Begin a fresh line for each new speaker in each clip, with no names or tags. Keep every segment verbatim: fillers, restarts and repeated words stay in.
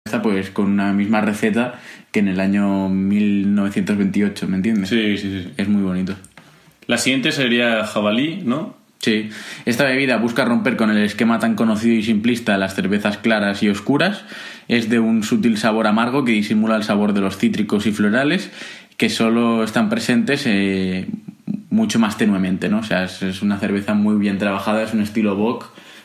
pues con una misma receta que en el año mil novecientos veintiocho, ¿me entiendes?
Sí, sí, sí.
Es muy bonito.
La siguiente sería jabalí, ¿no?
Sí. Esta bebida busca romper con el esquema tan conocido y simplista de las cervezas claras y oscuras. Es de un sutil sabor amargo que disimula el sabor de los cítricos y florales, que solo están presentes eh, mucho más tenuemente, ¿no? O sea, es, es una cerveza muy bien trabajada, es un estilo Bock.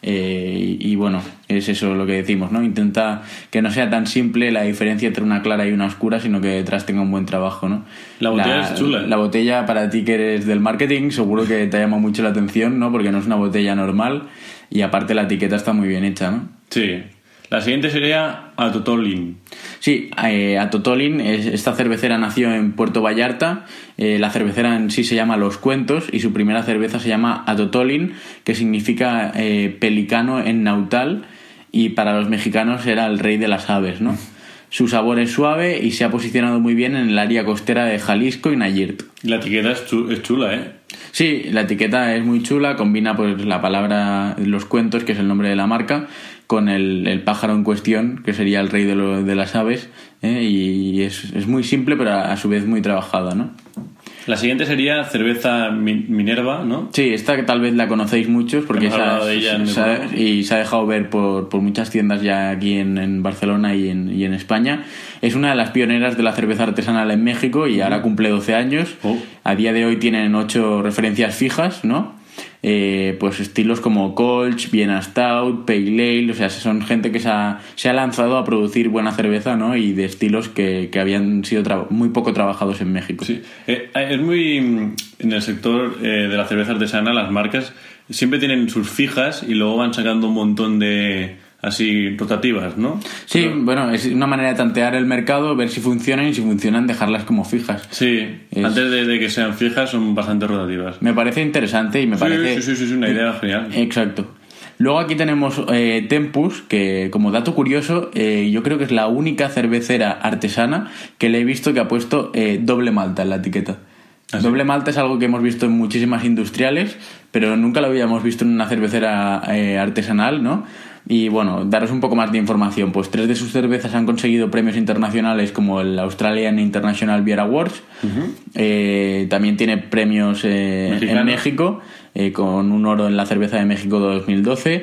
Eh, y, y bueno, es eso lo que decimos, ¿no? Intenta que no sea tan simple la diferencia entre una clara y una oscura, sino que detrás tenga un buen trabajo, ¿no?
La botella
la,
es chula.
La botella, para ti que eres del marketing, seguro que te llama mucho la atención, ¿no? Porque no es una botella normal y aparte la etiqueta está muy bien hecha, ¿no?
Sí. La siguiente sería Atotolin.
Sí, eh, Atotolin, esta cervecera nació en Puerto Vallarta. Eh, la cervecera en sí se llama Los Cuentos y su primera cerveza se llama Atotolin, que significa eh, pelicano en nautal, y para los mexicanos era el rey de las aves, ¿no? Su sabor es suave y se ha posicionado muy bien en el área costera de Jalisco y Nayarit.
La etiqueta es, chu- es chula, ¿eh?
Sí, la etiqueta es muy chula, combina pues la palabra Los Cuentos, que es el nombre de la marca, con el, el pájaro en cuestión, que sería el rey de, lo, de las aves, ¿eh? Y es, es muy simple, pero a, a su vez muy trabajada, ¿no?
La siguiente sería cerveza Mi- Minerva, ¿no?
Sí, esta que tal vez la conocéis muchos, porque
Hemos hablado de ella en
se,
el
ha,
programa.
y se ha dejado ver por, por muchas tiendas ya aquí en, en Barcelona y en, y en España. Es una de las pioneras de la cerveza artesanal en México y ahora cumple doce años.
Oh.
A día de hoy tienen ocho referencias fijas, ¿no? Eh, pues estilos como Kolsch, Vienna Stout, Pale Ale, o sea, son gente que se ha, se ha lanzado a producir buena cerveza, ¿no? Y de estilos que, que habían sido tra- muy poco trabajados en México.
Sí. Eh, es muy... En el sector eh, de la cerveza artesana, las marcas siempre tienen sus fijas y luego van sacando un montón de... así rotativas, ¿no?
Sí,
Pero-
bueno, es una manera de tantear el mercado, ver si funcionan y si funcionan dejarlas como fijas.
Sí,
Es-
antes de, de que sean fijas son bastante rotativas.
Me parece interesante y me
Sí,
parece...
sí, sí, sí, es una idea genial.
Exacto. Luego aquí tenemos eh, Tempus, que como dato curioso, eh, yo creo que es la única cervecera artesana que le he visto que ha puesto eh, doble malta en la etiqueta.
¿Ah, sí?
Doble malta es algo que hemos visto en muchísimas industriales, pero nunca lo habíamos visto en una cervecera eh, artesanal, ¿no? Y bueno, daros un poco más de información. Pues tres de sus cervezas han conseguido premios internacionales como el Australian International Beer Awards.
Uh-huh.
Eh, también tiene premios eh,
Mexicano.
en México, eh, con un oro en la cerveza de México dos mil doce.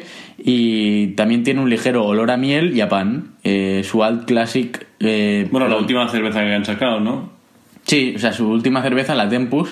Y también tiene un ligero olor a miel y a pan. Eh, su Alt Classic... eh,
Bueno, la
pro-
última cerveza que han sacado, ¿no?
Sí, o sea, su última cerveza, la Tempus,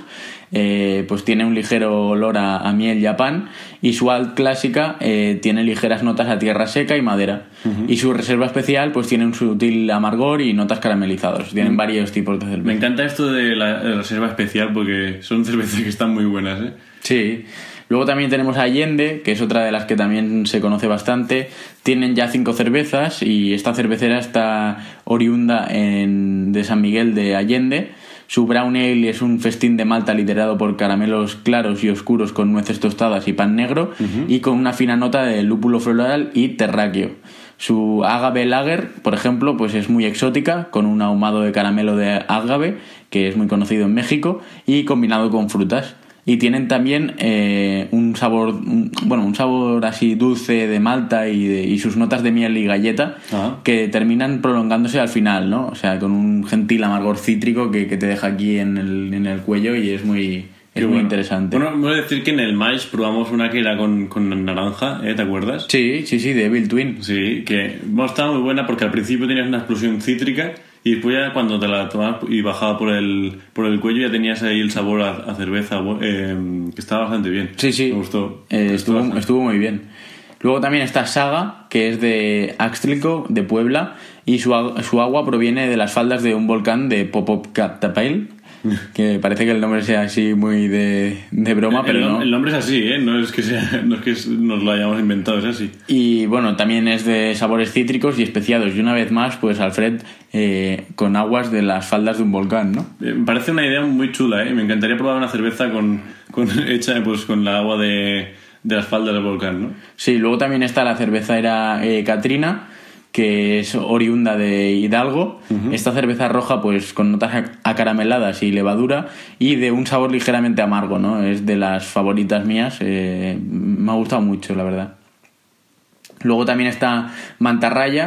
eh, pues tiene un ligero olor a, a miel y a pan, y su Alt Clásica eh, tiene ligeras notas a tierra seca y madera. Uh-huh. Y su reserva especial pues tiene un sutil amargor y notas caramelizadas. Tienen uh-huh. varios tipos de cerveza.
Me encanta esto de la, de la reserva especial porque son cervezas que están muy buenas, ¿eh?
Sí. Luego también tenemos a Allende, que es otra de las que también se conoce bastante. Tienen ya cinco cervezas y esta cervecera está oriunda en, de San Miguel de Allende. Su Brown Ale es un festín de malta liderado por caramelos claros y oscuros con nueces tostadas y pan negro, uh-huh. y con una fina nota de lúpulo floral y terráqueo. Su Agave Lager, por ejemplo, pues es muy exótica, con un ahumado de caramelo de agave, que es muy conocido en México, y combinado con frutas. Y tienen también eh, un sabor, un, bueno, un sabor así dulce de malta y, de, y sus notas de miel y galleta, uh-huh. que terminan prolongándose al final, ¿no? O sea, con un gentil amargor cítrico que, que te deja aquí en el, en el cuello y es muy, es muy
bueno.
interesante.
Bueno, voy a decir que en el Maíz probamos una que era con, con naranja, ¿eh? ¿Te acuerdas?
Sí, sí, sí, de Evil Twin.
Sí, que bueno, estaba muy buena porque al principio tenías una explosión cítrica y después ya cuando te la tomabas y bajaba por el por el cuello ya tenías ahí el sabor a, a cerveza, eh, que estaba bastante bien.
Sí, sí.
Me gustó.
Eh, estuvo, bastante. estuvo muy bien. Luego también está Saga, que es de Axtlico, de Puebla, y su, su agua proviene de las faldas de un volcán de Popocatépetl, que parece que el nombre sea así muy de, de broma,
el,
pero
el,
no.
El nombre es así, ¿eh? No es que sea, no es que nos lo hayamos inventado, es así.
Y bueno, también es de sabores cítricos y especiados. Y una vez más, pues Alfred, eh, con aguas de las faldas de un volcán, ¿no?
Eh, me parece una idea muy chula, ¿eh? Me encantaría probar una cerveza con, con hecha pues con la agua de, de las faldas del volcán, ¿no?
Sí, luego también está la cervecera eh, Catrina, que es oriunda de Hidalgo. Uh-huh. Esta cerveza roja pues con notas acarameladas y levadura y de un sabor ligeramente amargo, ¿no? Es de las favoritas mías, eh, me ha gustado mucho, la verdad. Luego también está Mantarraya,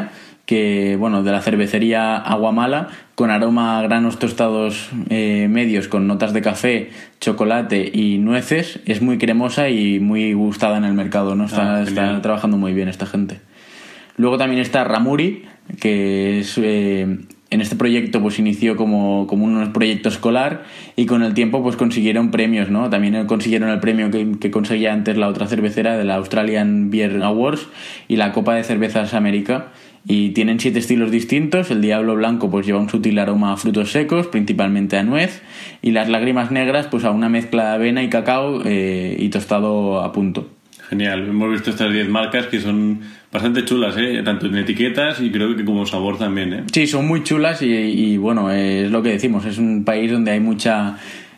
que, bueno, de la cervecería Aguamala, con aroma a granos tostados eh, medios con notas de café, chocolate y nueces. Es muy cremosa y muy gustada en el mercado, ¿no? Está,
Ah,
está trabajando muy bien esta gente. Luego también está Ramuri, que es... Eh, en este proyecto pues inició como, como un proyecto escolar y con el tiempo pues consiguieron premios, ¿no? También consiguieron el premio que, que conseguía antes la otra cervecera de la Australian Beer Awards y la Copa de Cervezas América. Y tienen siete estilos distintos. El Diablo Blanco pues lleva un sutil aroma a frutos secos, principalmente a nuez, y las Lágrimas Negras pues a una mezcla de avena y cacao eh, y tostado a punto.
Genial, hemos visto estas diez marcas que son bastante chulas, ¿eh? Tanto en etiquetas y creo que como sabor también, ¿eh?
Sí, son muy chulas y, y bueno, es lo que decimos, es un país donde hay mucha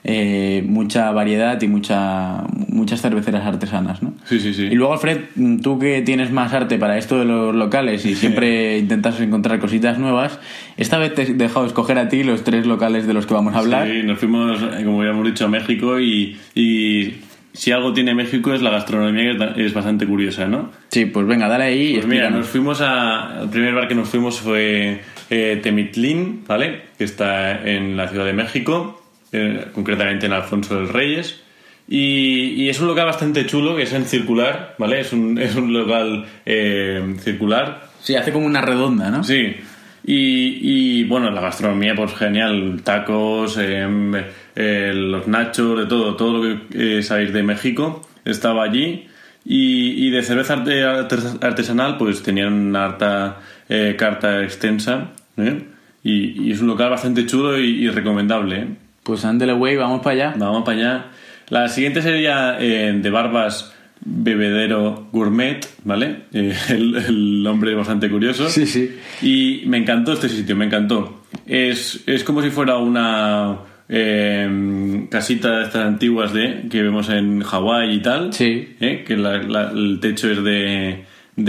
eh, mucha variedad y mucha muchas cerveceras artesanas, ¿no?
Sí, sí, sí.
Y luego, Alfred, tú que tienes más arte para esto de los locales y siempre intentas encontrar cositas nuevas, esta vez te he dejado escoger a ti los tres locales de los que vamos a hablar.
Sí, nos fuimos, como ya hemos dicho, a México y... y... si algo tiene México es la gastronomía, que es bastante curiosa, ¿no?
Sí, pues venga, dale ahí y
pues mira,
explícanos.
nos fuimos a... El primer bar que nos fuimos fue eh, Temitlín, ¿vale? Que está en la Ciudad de México, eh, concretamente en Alfonso del Reyes. Y, y es un local bastante chulo, que es en circular, ¿vale? Es un, es un local eh, circular.
Sí, hace como una redonda, ¿no?
Sí. Y, y bueno, la gastronomía, pues genial. Tacos, eh, eh, los nachos, de todo, todo lo que eh, sabéis de México estaba allí. Y, y de cerveza arte- artesanal, pues tenían una harta eh, carta extensa, ¿eh? Y, y es un local bastante chulo y, y recomendable, ¿eh?
Pues ándale, güey, vamos para allá.
Vamos para allá. La siguiente sería eh, de Barbas Bebedero Gourmet, ¿vale? Eh, el, el nombre es bastante curioso.
Sí, sí.
Y me encantó este sitio, me encantó. Es, es como si fuera una eh, casita de estas antiguas de que vemos en Hawái y tal.
Sí.
¿Eh? Que la, la, el techo es de...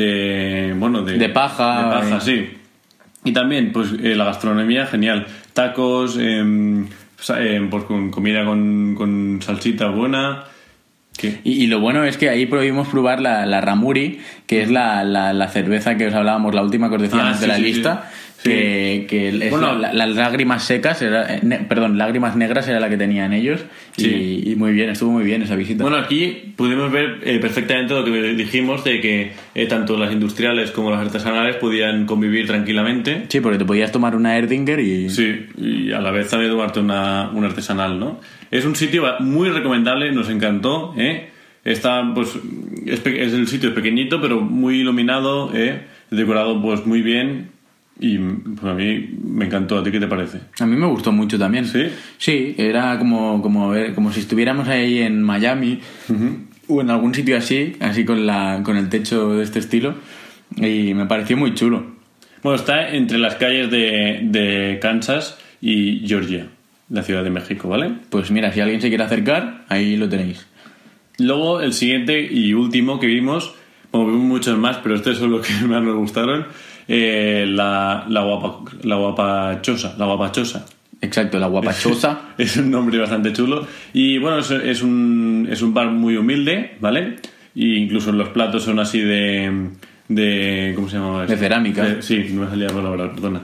de bueno, de...
De paja.
De paja,
eh.
sí. Y también, pues, eh, la gastronomía, genial. Tacos, eh, eh, pues con comida con, con salsita buena... ¿Qué?
Y, y lo bueno es que ahí pudimos probar la, la Ramuri, que es la, la, la cerveza que os hablábamos, la última que os decíamos
Ah, sí,
de la
sí,
lista,
sí.
que, que es
Bueno,
la- la- las lágrimas secas, era, eh, ne- perdón, lágrimas negras era la que tenían ellos,
Sí.
y, y muy bien, estuvo muy bien esa visita.
Bueno, aquí pudimos ver eh, perfectamente lo que dijimos de que eh, tanto las industriales como las artesanales podían convivir tranquilamente.
Sí, porque te podías tomar una Erdinger y...
Sí, y a la vez también tomarte una, una artesanal, ¿no? Es un sitio muy recomendable, nos encantó, ¿eh? Está, pues, es, pe- es el sitio es pequeñito, pero muy iluminado, ¿eh? Decorado, pues, muy bien. Y pues, a mí me encantó. ¿A ti qué te parece?
A mí me gustó mucho también.
¿Sí?
Sí, era como, como, ver- como si estuviéramos ahí en Miami o en algún sitio así, así con, la, con el techo de este estilo, y me pareció muy chulo.
Bueno, está entre las calles de, de Kansas y Georgia, la Ciudad de México, ¿vale?
Pues mira, si alguien se quiere acercar, ahí lo tenéis.
Luego, el siguiente y último que vimos, bueno, vimos muchos más, pero estos son los que más nos gustaron, eh, la, la, guapa, la guapachosa, la guapachosa.
Exacto, la guapachosa.
Es un nombre bastante chulo. Y bueno, es, es, un, es un bar muy humilde, ¿vale? Y incluso los platos son así de... de ¿cómo se llama?
De cerámica.
De- sí, no me salía la palabra, perdona.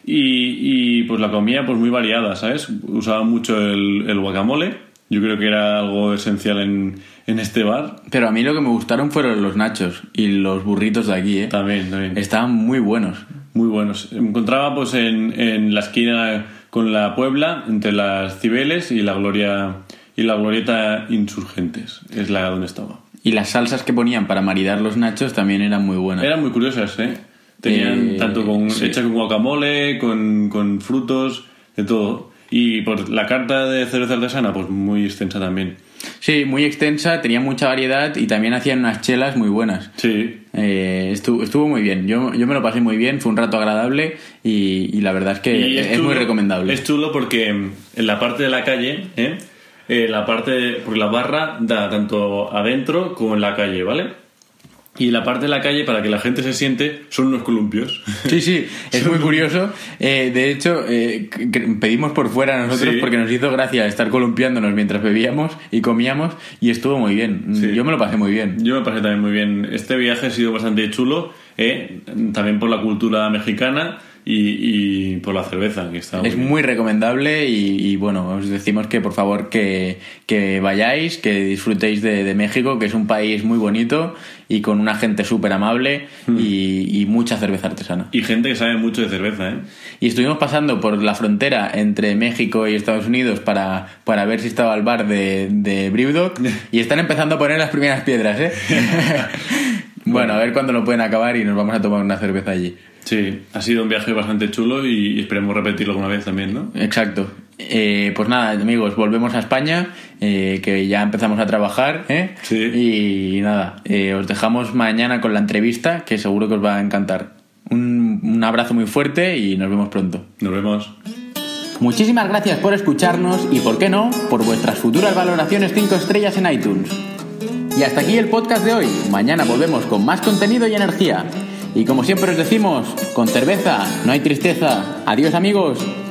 Y, y pues la comida pues muy variada, ¿sabes? Usaba mucho el, el guacamole. Yo creo que era algo esencial en, en este bar.
Pero a mí lo que me gustaron fueron los nachos y los burritos de aquí, ¿eh?
También, también.
Estaban muy buenos.
Muy buenos. Me encontraba pues en, en la esquina con la Puebla, entre las Cibeles y la Gloria y la Glorieta Insurgentes. Es la donde estaba.
Y las salsas que ponían para maridar los nachos también eran muy buenas.
Eran muy curiosas, ¿eh? Tenían
Eh,
tanto con
sí.
hechas con guacamole, con, con frutos, de todo. Y por la carta de cerveza artesana, pues muy extensa también.
Sí, muy extensa, tenía mucha variedad y también hacían unas chelas muy buenas.
Sí.
Eh, estuvo, estuvo muy bien, yo, yo me lo pasé muy bien, fue un rato agradable y, y la verdad es que
Y
es,
chulo-
muy recomendable.
Es chulo porque en la parte de la calle, ¿eh? Eh, la parte, porque la barra da tanto adentro como en la calle, ¿vale? Y la parte de la calle, para que la gente se siente, son unos columpios.
Sí, sí, es muy curioso. Eh, de hecho, eh, c- c- pedimos por fuera nosotros
Sí.
porque nos hizo gracia estar columpiándonos mientras bebíamos y comíamos y estuvo muy bien.
Sí.
Yo me lo pasé muy bien.
Yo me pasé también muy bien. Este viaje ha sido bastante chulo. eh, también por la cultura mexicana y, y por la cerveza, que está
es muy, muy recomendable y, y bueno, os decimos que por favor que, que vayáis, que disfrutéis de, de México, que es un país muy bonito y con una gente súper amable mm. y, y mucha cerveza artesana.
Y gente que sabe mucho de cerveza, ¿eh?
Y estuvimos pasando por la frontera entre México y Estados Unidos para, para ver si estaba el bar de, de Brewdog y están empezando a poner las primeras piedras, ¿eh? Bueno, a ver cuándo lo pueden acabar y nos vamos a tomar una cerveza allí.
Sí, ha sido un viaje bastante chulo y esperemos repetirlo alguna vez también, ¿no?
Exacto. Eh, pues nada, amigos, volvemos a España, eh, que ya empezamos a trabajar, ¿eh?
Sí.
Y nada, eh, os dejamos mañana con la entrevista, que seguro que os va a encantar. Un, un abrazo muy fuerte y nos vemos pronto.
Nos vemos.
Muchísimas gracias por escucharnos y, por qué no, por vuestras futuras valoraciones cinco estrellas en iTunes. Y hasta aquí el podcast de hoy. Mañana volvemos con más contenido y energía. Y como siempre os decimos, con cerveza no hay tristeza. Adiós, amigos.